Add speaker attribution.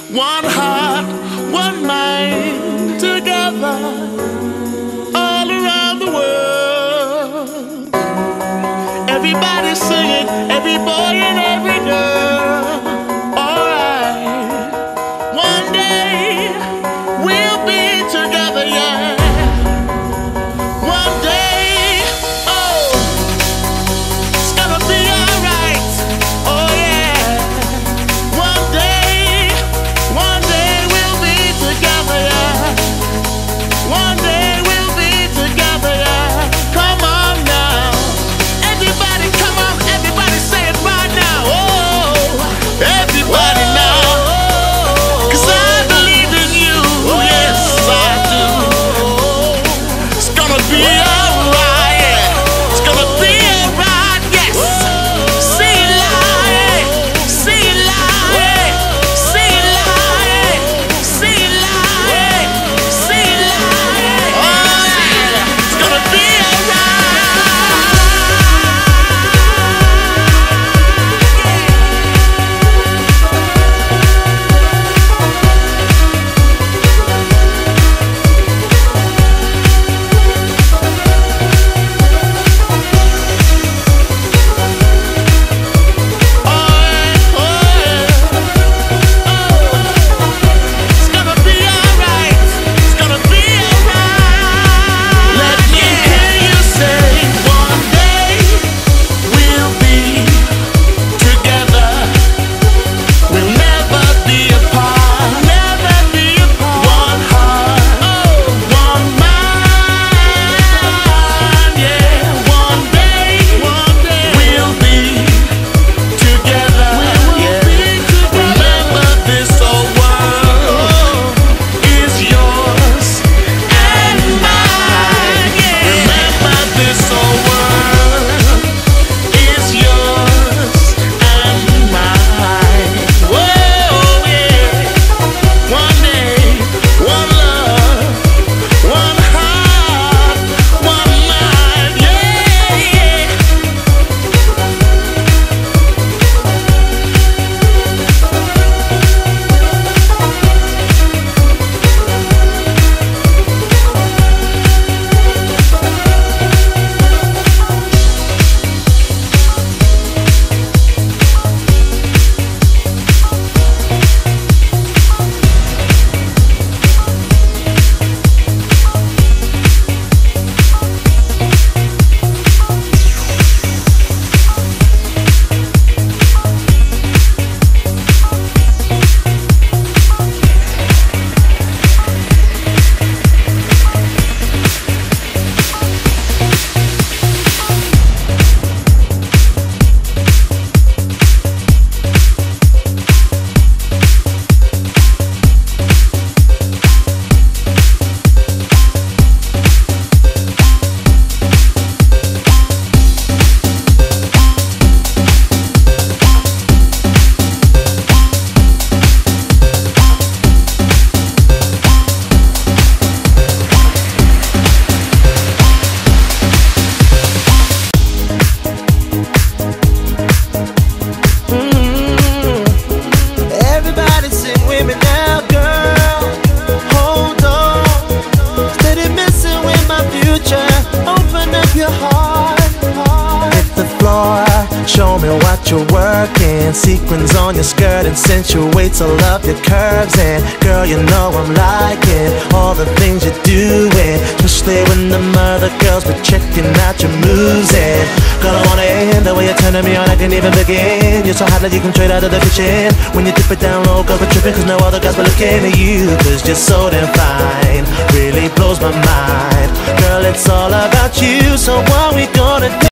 Speaker 1: One heart, one mind, together, all around the world. Everybody singing, every boy and every girl. Alright, one day we'll be together, yeah. One day, oh, it's gonna be alright. Oh yeah. One day we'll be together, yeah. One day we'll be together, yeah. Come on now, everybody, come on, everybody say it right now. Oh, everybody now, 'cause I believe in you, yes I do. It's gonna be alright, yeah. It's gonna be alright, yes. See it live, see it live, see it live, see it live, see it live. Oh yeah, it's gonna be alright.
Speaker 2: Show me what you're working. Sequins on your skirt accentuates all of your curves. And girl, you know I'm liking all the things you're doing, especially when the other girls be checking out your moves. And girl, I wanna end the way you're turning me on, I can't even begin. You're so hot that you can trade out of the kitchen. When you dip it down low, girl, we're tripping, 'cause no other guys were looking at you. 'Cause you're so damn fine, really blows my mind. Girl, it's all about you, so what we gonna do?